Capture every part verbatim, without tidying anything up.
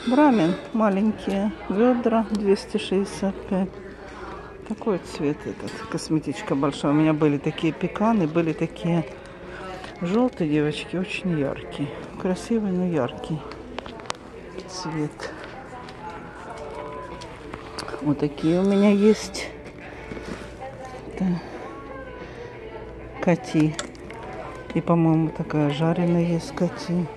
Брамен. Маленькие ведра. двести шестьдесят пять. Такой цвет этот. Косметичка большая. У меня были такие пеканы. Были такие желтые, девочки. Очень яркий. Красивый, но яркий цвет. Вот такие у меня есть. Это Кати. И, по-моему, такая жареная есть Кати.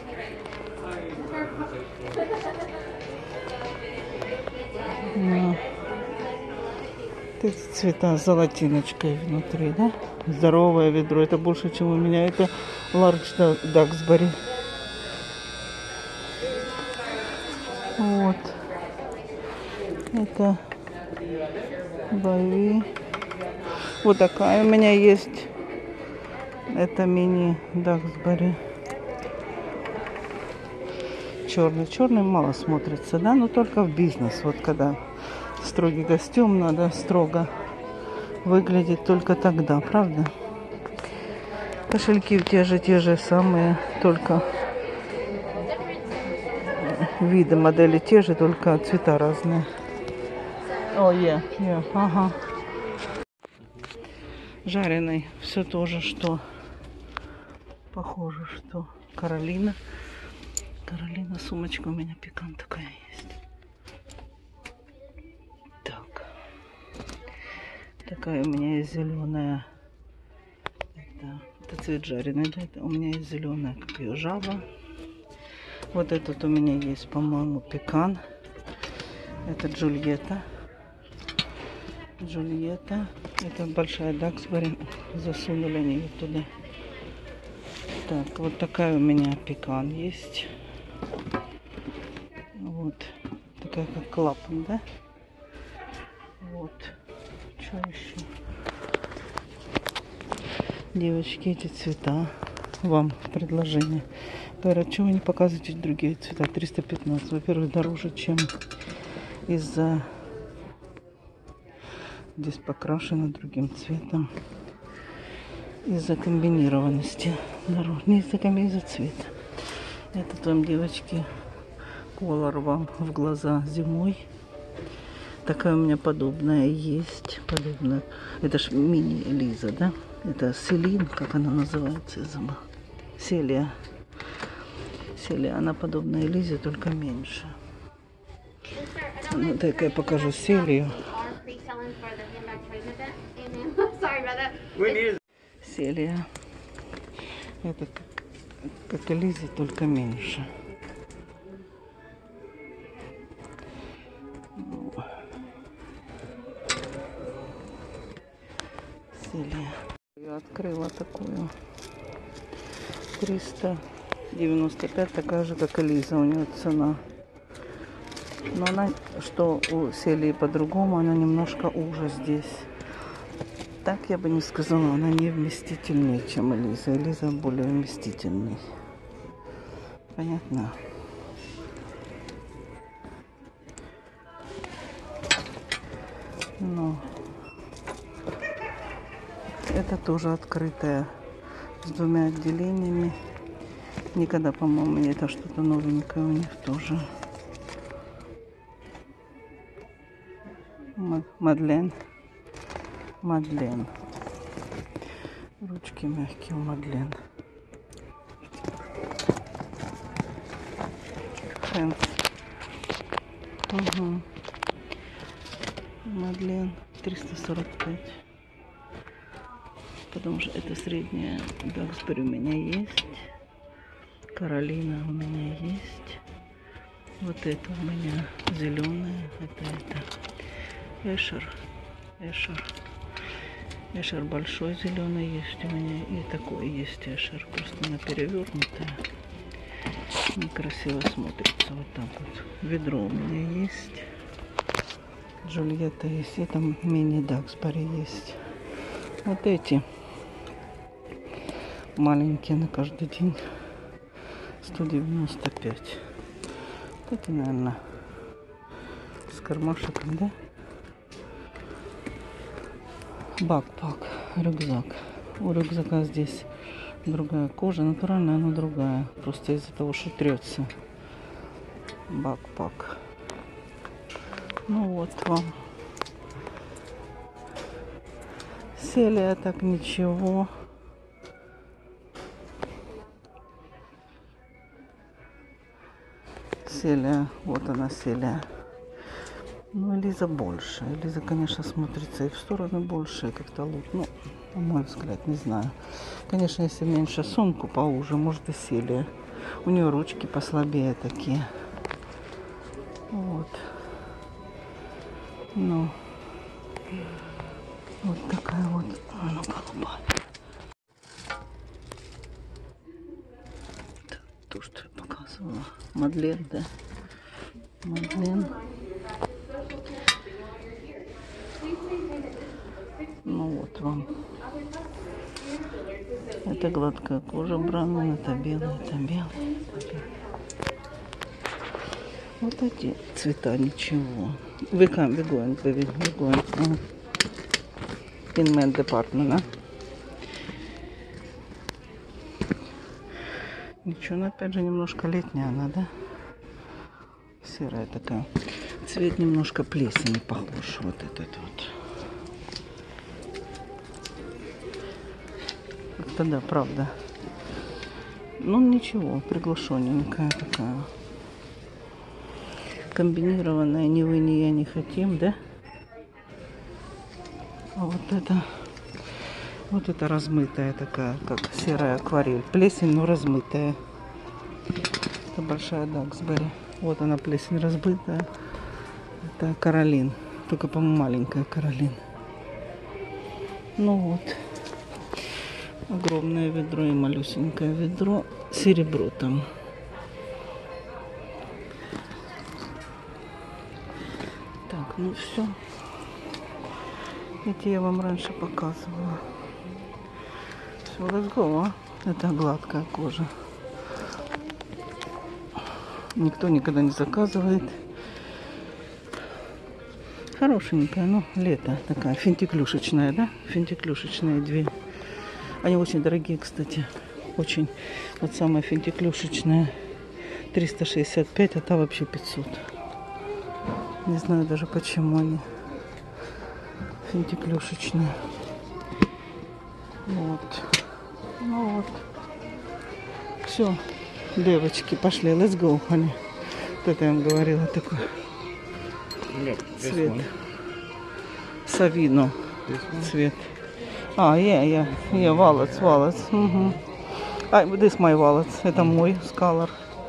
Ну, эти цвета с золотиночкой внутри, да? Здоровое ведро. Это больше, чем у меня. Это Large Duxbury. Вот. Это Бови. Вот такая у меня есть. Это мини Duxbury. Черный. Черный мало смотрится, да? Но только в бизнес. Вот когда строгий костюм, надо строго выглядеть только тогда, правда? Кошельки те же, те же самые, только виды модели те же, только цвета разные. О, е, е, ага. Жареный. Все то же, что похоже, что Каролина. Каролина, сумочка у меня пекан такая есть. Так. Такая у меня есть зеленая. Это, это цвет жареный, да? Это у меня есть зеленая, как ее жаба. Вот этот у меня есть, по-моему, пекан. Это Джульетта. Джульетта. Это большая Duxbury. Засунули они ее туда. Так, вот такая у меня пекан есть. Вот. Такая как клапан, да? Вот. Что еще? Девочки, эти цвета вам в предложение. Говорят, что вы не показываете другие цвета? триста пятнадцать. Во-первых, дороже, чем из-за... Здесь покрашено другим цветом. Из-за комбинированности. Дороже. Не из-за из-за цвета. Это вам, девочки, колор вам в глаза зимой. Такая у меня подобная есть. Подобная. Это ж мини-Лиза, да? Это Селин, как она называется, я забыла. Селия. Селия, она подобная Лизе, только меньше. Ну, так я покажу Селию. Селия. Это как и Лизе, только меньше. Селия. Я открыла такую. триста девяносто пять, такая же, как и Лиза. У нее цена. Но она, что у Селии по-другому, она немножко уже здесь. Так я бы не сказала, она не вместительнее, чем Элиза. Элиза более вместительный. Понятно? Но это тоже открытая с двумя отделениями. Никогда, по-моему, не это что-то новенькое у них тоже. Мадлен. Мадлен. Ручки мягкие у Мадлен. Хэнс. Угу. Мадлен триста сорок пять. Потому что это средняя Duxbury у меня есть. Каролина у меня есть. Вот это у меня зеленая. Это это. Эшер. Эшер. Эшер большой зеленый есть у меня. И такой есть Эшер. Просто она перевернутая. Некрасиво смотрится. Вот так вот. Ведро у меня есть. Джульетта есть. И там мини Duxbury есть. Вот эти. Маленькие на каждый день. сто девяносто пять. Это, наверное, с кармашком, да? Бакпак, рюкзак. У рюкзака здесь другая кожа, натуральная, но другая. Просто из-за того, что трется. Бакпак. Ну вот вам. Селия так ничего. Селия, вот она селия. Ну, Элиза больше. Элиза, конечно, смотрится и в сторону больше, и как-то лут. Ну, на мой взгляд, не знаю. Конечно, если меньше сумку поуже, может и селия. У нее ручки послабее такие. Вот. Ну. Вот такая вот. А ну, голубая. То, что я показывала. Мадлен, да? Мадлен. Ну вот вам. Это гладкая кожа бранная, это белый, это белый, это белый. Вот эти цвета ничего. We can, we're going, baby, we're going. Uh, in men department, а? Ничего, но опять же немножко летняя она, да? Серая такая. Цвет немножко плесени похож. Вот этот вот. Это да, правда. Ну ничего, приглушенненькая такая. Комбинированная, ни вы, ни я не хотим, да? А вот это, вот это размытая такая, как серая акварель. Плесень, но размытая. Это большая Даксбери. Вот она, плесень размытая. Это Каролин. Только, по-моему, маленькая Каролин. Ну вот. Огромное ведро и малюсенькое ведро. Серебро там. Так, ну все. Эти я вам раньше показывала. Все, let's go, а? Это гладкая кожа. Никто никогда не заказывает. Хорошенькая, ну, лето такая, финтиклюшечная, да? Финтиклюшечные две. Они очень дорогие, кстати. Очень. Вот самая финтиклюшечная триста шестьдесят пять, а та вообще пятьсот. Не знаю даже почему они финтиклюшечные. Вот. Ну вот. Все. Девочки, пошли. Let's go, honey. Вот это я вам говорила, такой цвет. Савино цвет. А, я, я, я, валец, валец. Угу. А, this my валец. Это мой скалор.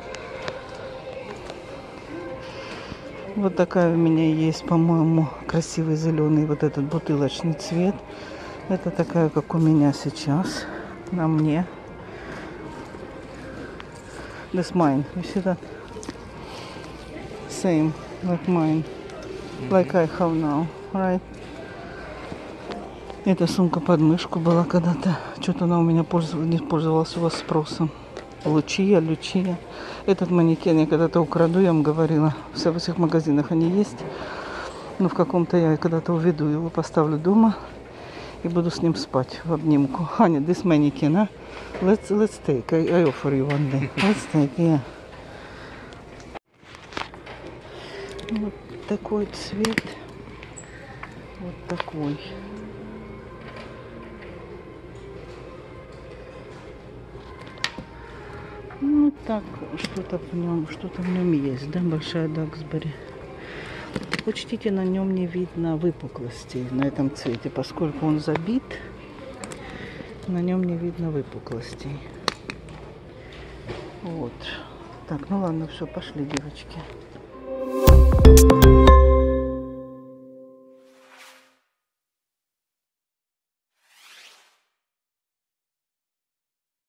Вот такая у меня есть, по-моему, красивый зеленый вот этот бутылочный цвет. Это такая, как у меня сейчас, на мне. This mine. You see that? Same, like mine. Like I have now, right? Эта сумка под мышку была когда-то. Что-то она у меня пользовалась, не пользовалась у вас спросом. Лучия, Лючия. Этот манекен я когда-то украду, я вам говорила. Все в этих магазинах они есть. Но в каком-то я когда-то уведу его, поставлю дома. И буду с ним спать в обнимку. Honey, this mannequin, а? Let's, let's take. I, I offer you one day. Let's take, yeah. Вот такой цвет. Вот такой. Ну так, что-то в нем, что-то в нем есть, да, большая Даксбери. Учтите, на нем не видно выпуклостей на этом цвете, поскольку он забит, на нем не видно выпуклостей. Вот. Так, ну ладно, все, пошли, девочки.